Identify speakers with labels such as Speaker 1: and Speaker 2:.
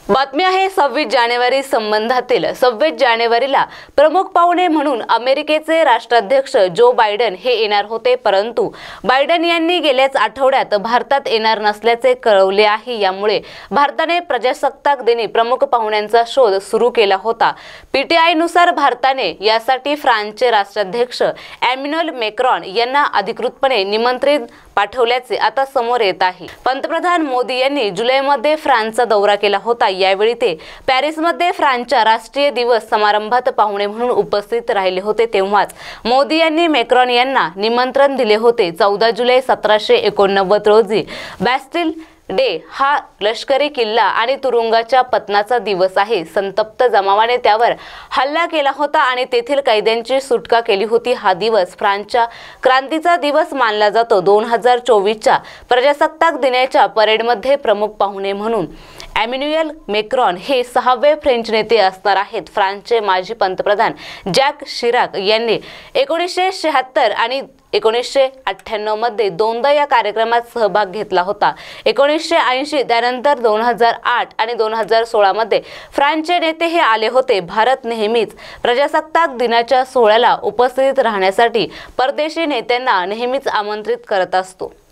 Speaker 1: बातमी आहे 26 जानेवारी संबंधातील 26 जानेवारीला प्रमुख पाहुणे म्हणून अमेरिकेचे राष्ट्राध्यक्ष जो बायडन हे येणार होते, परंतु बायडन यांनी गेल्याच आठवड्यात भारतात येणार नसल्याचे कळवले आहे। यामुळे भारताने प्रजासत्ताक दिनी प्रमुख पाहुण्यांचा शोध सुरू केला होता। पीटीआय नुसार भारताने यासाठी फ्रान्सचे राष्ट्राध्यक्ष एमॅन्युएल मॅक्रॉन यांना अधिकृतपणे निमंत्रण पाठवल्याचे आता समोर येत आहे। पंतप्रधान मोदी यांनी जुलैमध्ये फ्रान्सचा दौरा केला होता। यावेळी ते पॅरिसमध्ये फ्रान्सच्या राष्ट्रीय दिवस समारंभात पाहुणे म्हणून उपस्थित राहिले होते। तेव्हाच मोदी यांनी मॅक्रॉन यांना निमंत्रण दिले होते। 14 जुलै 1789 रोजी बॅस्टिल डे हा लष्करी किल्ला आणि तुरुंगाच्या पतनाचा दिवस आहे। संतप्त जमावाने त्यावर हल्ला केला होता आणि तेथील कैद्यांची सुटका केली होती। हा दिवस फ्रान्सच्या क्रांतीचा दिवस मानला जातो। 2024च्या प्रजासत्ताक दिनाच्या परेडमध्ये प्रमुख पाहुणे म्हणून एमॅन्युएल मॅक्रॉन हे 6वे फ्रेंच नेते असणार आहेत। फ्रान्सचे माजी पंतप्रधान जॅक शिराक यांनी 1976 आणि 1998 मध्ये दोनदा या कार्यक्रमात सहभाग घेतला होता। 1980 त्यानंतर 2008 आणि 2016 मध्ये फ्रान्सचे नेते हे आले होते। भारत नेहमीच प्रजासत्ताक दिनाच्या सोहळ्याला उपस्थित राहण्यासाठी परदेशी नेत्यांना नेहमीच आमंत्रित करत असतो।